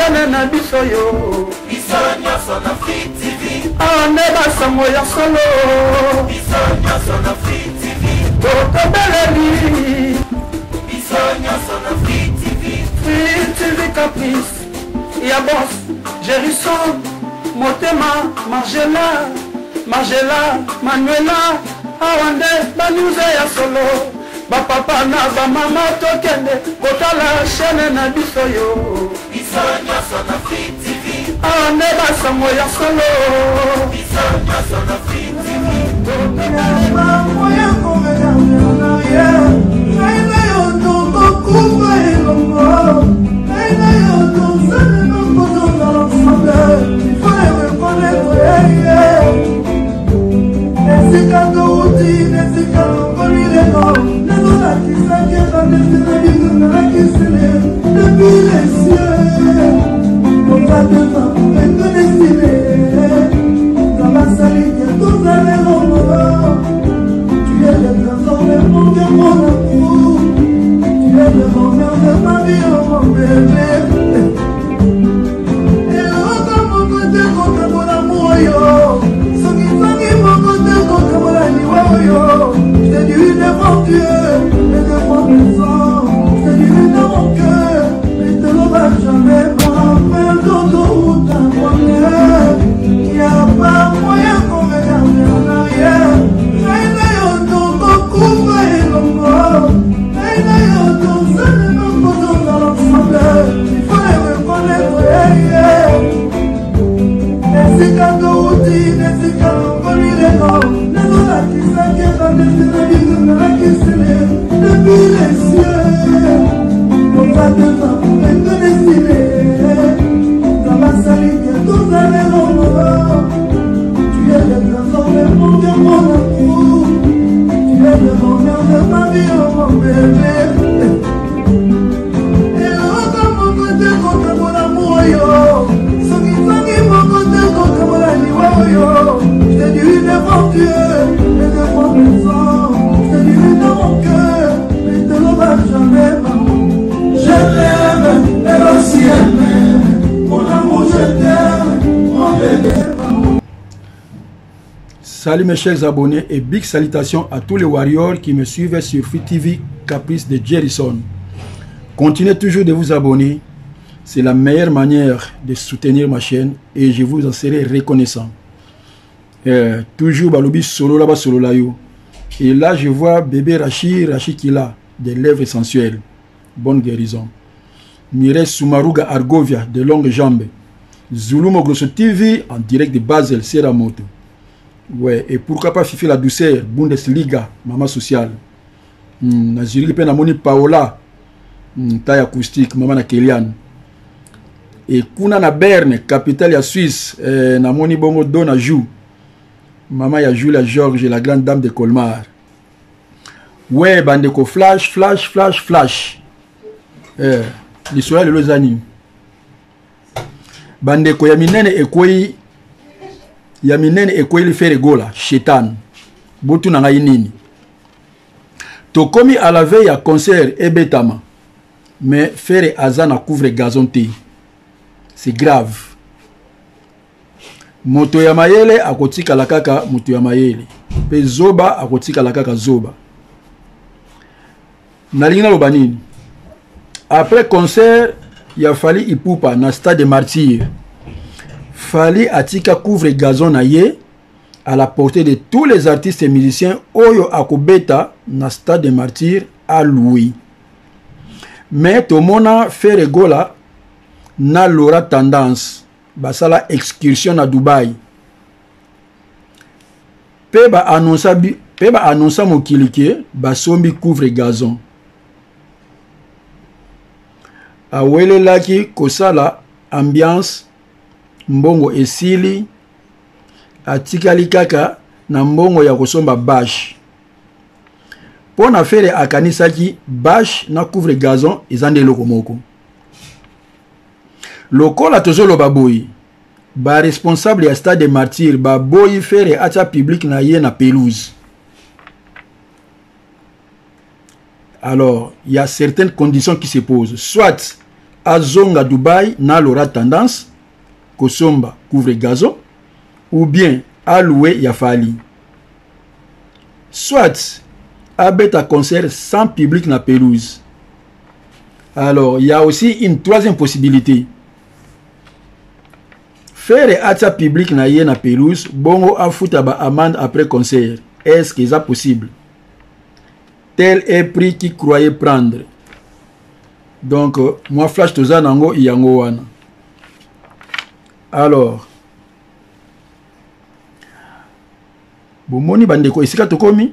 chaîne na biso yo biso nyonso na Free TV ane basango ya solo biso nyonso na Free TV tokobeleli biso nyonso na Free TV Free TV Caprice ya boss Jerison Motema Margela Manuela awande banuze ya solo bapapa na bamama tokende kotala chaîne na biso yo biso nyonso na Free TV ane basango ya solo biso nyonso na Free TV Salut mes chers abonnés et big salutations à tous les warriors qui me suivent sur Free TV Caprice de Jerison. Continuez toujours de vous abonner, c'est la meilleure manière de soutenir ma chaîne et je vous en serai reconnaissant. Toujours balobi solo là-bas solo là yo. Et là je vois bébé Rachid Kila, des lèvres sensuelles. Bonne guérison. Mireille Soumaruga Argovia, de longues jambes. Zulu Mogrosso TV en direct de Basel, Seramoto. Ouais, et pourquoi pas Fifi la douceur, Bundesliga, maman sociale. Nazuri pe namoni Paola, taille acoustique, maman na Kelian. Et kuna na Berne, capitale ya Suisse, namoni bongo Dona Jou, maman ya Julia Georges, la grande dame de Colmar. Ouais, bandeko flash. L'histoire de Lozani. Bandeko ya minene ekoi. Ya minene ekoyeli fere gola, Shetan. Botu na ngai nini. Tokomi à la veille à concert ebetama. Mais fere azana couvre gazon te. C'est grave. Moto ya mayele akotika la kaka moto ya mayele. Pe zoba akotika la kaka zoba. Nalingina loba nini. Après concert, ya fali ipupa na stade de martyr. Fali Atika couvre gazon na ye à la portée de tous les artistes et musiciens Oyo Akobeta na stade de martyr à Louis. Mais Tomona fait gola na Laura tendance basala excursion à Dubaï. Peba annonça mokilike basombi couvre gazon. Awele laki kosala ambiance mbongo esili atikali kaka na mbongo ya kosomba bash. Pona fere akanisaki bash na couvre gazon ezande lokomoko. Lokola tozolo baboyi ba responsable ya stade de martyr ba boyi fere acha public na ye na pelouse. Alors, il y a certaines conditions qui se posent. Soit azonga Dubaï na lora tendance kosomba couvre gazon ou bien alloué ya Fally. Soit abeta concert sans public na pelouse. Alors, il y a aussi une troisième possibilité. Faire atia public na ye na pelouse, bongo afuta ba amende après concert. Est-ce que c'est possible? Tel est prix qu'il croyait prendre. Donc, moi flash toza nango yango wana. Alors, bomoni bandeko esika tokomi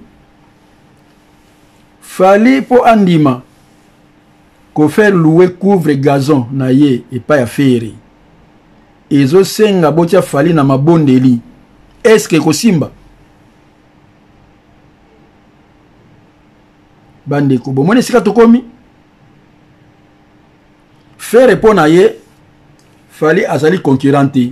Fally po andima ko faire louer couvre gazon na ye et pas ya faire. Ezo senga botia Fally na mabondeli. Est-ce que kosimba? Bandeko bomoni esika tokomi faire po na ye Fally azali concurrente.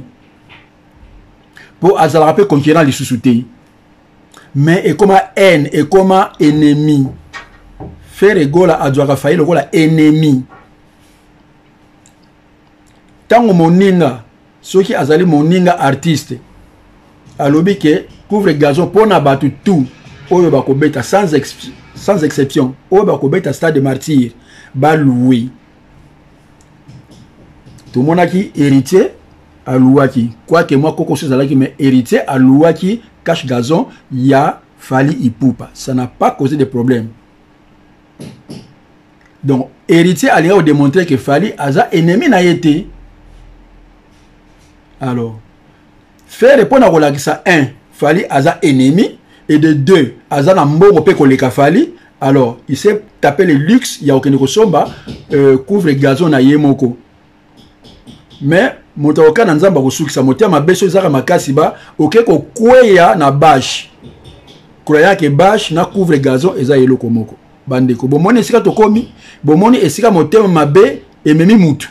Po azala pe concurrent li sous-souté. Mais et comme haine et comme ennemi. Faire gola adwaka Fally le gola ennemi. Tango moninga soki azali moninga artiste. Alobi ke couvre gazon pona batu tout oyo bakobeta sans exception. Oyo bakobeta stade de martyr ba loué. Tout le monde a qui héritier à louaki. Quoique moi, Coco Sozalaki, mais héritier à louaki, cache gazon, il y a Fally Ipupa. Ça n'a pas causé de problème. Donc, héritier a démontré que Fally a ennemi n'a été. Alors, faire répondre à Rolakisa 1, Fally a ennemi, et de 2, Aza n'a mbongo pe koleka Fally. Alors, il s'est tapé le luxe, il y a aucun kosomba, couvre gazon na yemoko. Mais motoka na nzamba kosukisa motia mabeso zaka makasi ba oke ko kweya na bash kroya ke bash na couvre gazon eza eloko moko bandeko bomoni esika tokomi bomoni esika motema mabe ememi mutu.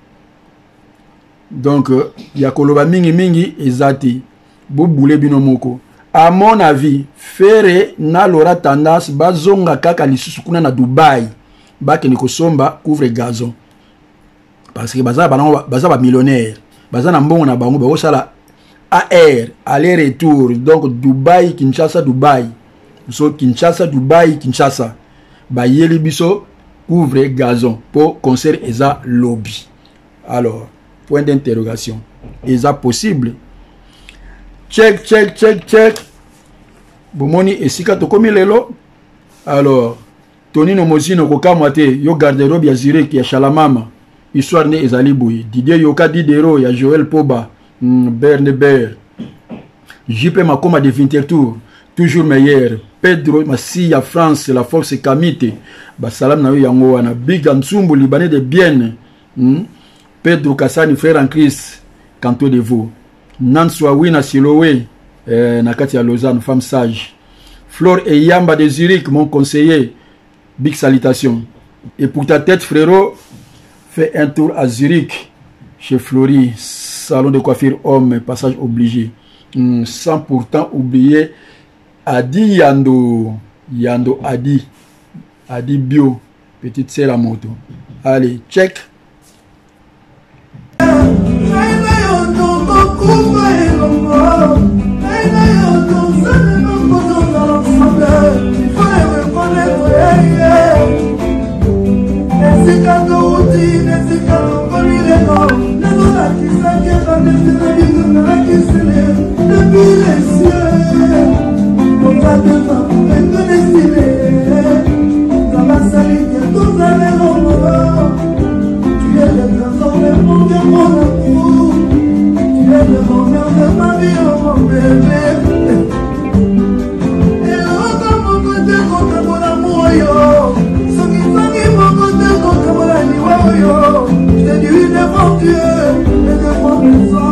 Donc ya koloba mingi ezati bobule bino moko. À mon avis faire na lora tendance bazonga kaka lisusu kuna na Dubaï ba ke nikosomba couvre gazon. Parce que baza ba millionnaire, baza na mbongo na bango ba sala AR aller-retour, donc Dubaï Kinshasa Dubaï. So Kinshasa Dubaï Kinshasa. Ba yeli biso couvre gazon pour concert eza lobby. Alors, point d'interrogation. Eza possible? Check. Bomoni esika to komi lelo. Alors, Tonino Mozino kokamwate yo garde-robe ya Zurich ya Shalamama. Histoire ne ezali boui. Didier Yoka Didero, ya Joël Poba, Berneber, JP Makoma de Winterthur, toujours meilleur. Pedro Massia France, la force Kamite, Basalam na yango wana. Big Ansumbu, Libanais de Bienne, Pedro Kassani, frère en Christ, Canto de Vaux. Nanswa Wina Siloé, Nakati à Lausanne, femme sage. Flore Eyamba de Zurich, mon conseiller, big salutation. Et pour ta tête, frérot, fais un tour à Zurich, chez Flory, salon de coiffure homme, passage obligé. Sans pourtant oublier Adi Yando Adi Bio, petite sœur à moto. Allez, check. Je t'ai dit devant Dieu et devant mes enfants.